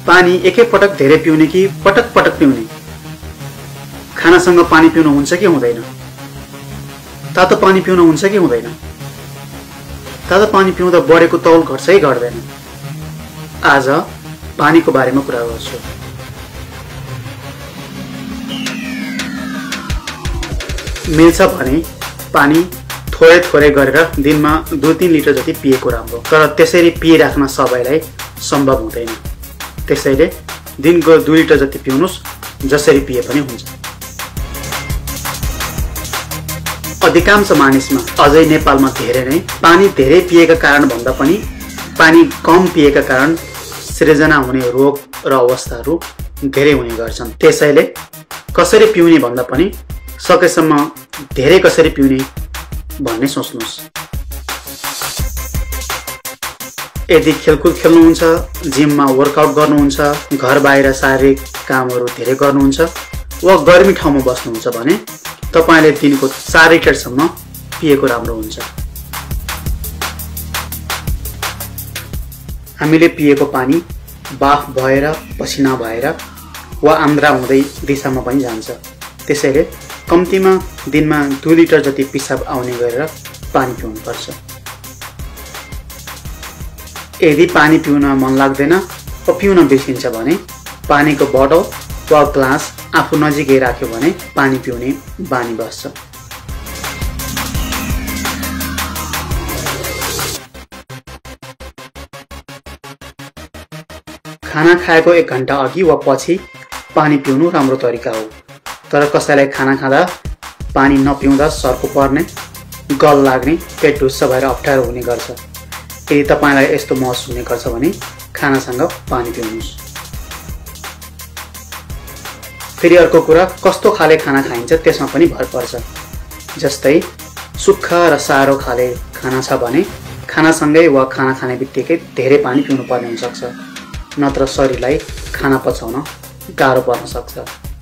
पानी एकै पटक धेरै पिउने कि पटक पटक पिउने? खानासँग पानी पिउनु हुन्छ कि हुँदैन? तातो पानी पिउनु हुन्छ कि हुँदैन? तातो पानी पिउँदा बढेको तौल घट्छ कि घट्दैन? आज पानीको बारेमा कुरा गर्छु। मिल्छ भने पानी थोरै थोरै गरेर दिनमा 2-3 लिटर जति पिएको राम्रो, तर त्यसरी पिइराख्न सबैलाई सम्भव हुँदैन। त्यसैले दिनको 2 लिटर जति पिउनुस्, जसरी पिए पनि हुन्छ। अधिकांश मानिसमा, अझै नेपालमा धेरै नै पानी धेरै पिएका कारण भन्दा पनि पानी कम पिएका कारण सृजना हुने रोग र अवस्थाहरू धेरै हुने गर्छन्। त्यसैले कसरी पिउने भन्दा पनि सकेसम्म धेरै कसरी पिउने भन्ने सोच्नुहोस्। यदि खेलकुद खेल्नुहुन्छ, जिममा वर्कआउट गर्नुहुन्छ, घर बाहिर शारीरिक कामहरू धेरै गर्नुहुन्छ वा गर्मी ठाउँमा बस्नुहुन्छ भने तपाईले दिनको 4 लिटरसम्म पिएको राम्रो हुन्छ। हामीले पिएको पानी बाफ भएर, पसिना भएर वा आन्द्रा हुँदै दिशामा पनि जान्छ। त्यसैले कम्तीमा दिनमा 2 लिटर जति पिसाब आउने गरेर पानी पिउनुपर्छ। यदि पानी पिउन मन लाग्दैन वा पिउन बिर्सिन्छ भने पानीको बोतल वा ग्लास आफू नजिकै राख्यो भने पानी पिउने बानी बस्छ। खाना खाएको 1 घण्टा अघि वा पछि पानी पिउनु राम्रो तरिका हो, तर कसैलाई खाना खाँदा पानी नपिउँदा सर्को पर्ने, गल लाग्ने, पेट ढुस्स भएर अप्ठ्यारो हुने गर्छ। यदि तपाईलाई यस्तो महसुस हुने गर्छ भने खानासँग पानी पिउनुहोस्। फेरि अर्को कुरा, कस्तो खाले खाना खाइन्छ त्यसमा पनि भर पर्छ। जस्तै सुक्खा र सारो खाले खाना छ भने खानासँगै वा खाना खाने बित्तिकै धेरै पानी पिउनु पर्ने हुनसक्छ, नत्र शरीरलाई खाना पचाउन गाह्रो पर्न सक्छ।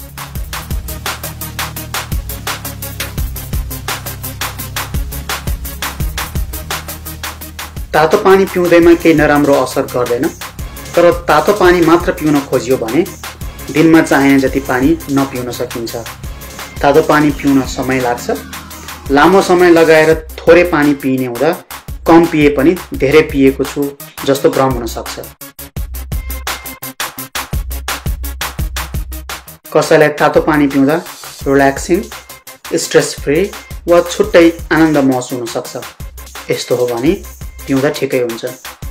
तातो पानी पिउँदैमा केही नराम्रो असर गर्दैन, तर तातो पानी मात्र पिउन खोजियो भने दिनमा चाहिने जति पानी नपिउन सकिन्छ। तातो पानी पिउन समय लाग्छ। लामो समय लगाएर थोरै पानी पिइने हुँदा कम पिए पनि धेरै पिएको छु जस्तो भ्रम हुन सक्छ। कसैलाई तातो पानी पिउँदा रिल्याक्सिङ, स्ट्रेस फ्री वा छुट्टै आनन्द महसुस हुन सक्छ। यस्तो हो भने पिउँदा ठिकै हुन्छ।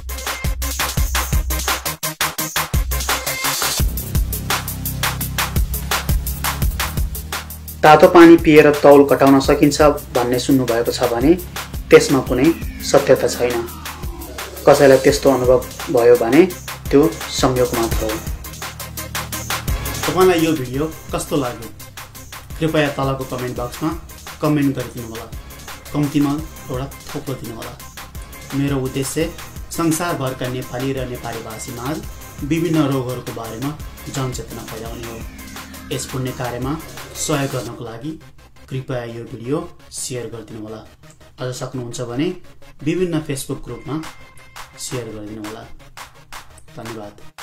तातो पानी पिएर तौल घटाउन सकिन्छ भन्ने सुन्नुभएको छ भने त्यसमा कुनै सत्यता छैन। कसैलाई त्यस्तो अनुभव भयो भने त्यो संयोग मात्र हो। तपाईलाई यो भिडियो कस्तो लाग्यो? कृपया तलको कमेन्ट बक्समा कमेन्ट गरिदिनु होला। कम्तीमा एउटा थोप्लो दिनु होला। मेरो उद्देश्य संसारभरका नेपाली र नेपाली भाषीमा विभिन्न रोगहरूको बारेमा जनचेतना फैलाउने हो। यस पुण्य कार्यमा सहयोग गर्नको लागि कृपया यो भिडियो शेयर गरिदिनु होला। अझ सक्नुहुन्छ भने विभिन्न फेसबुक ग्रुपमा शेयर गरिदिनु होला। धन्यवाद।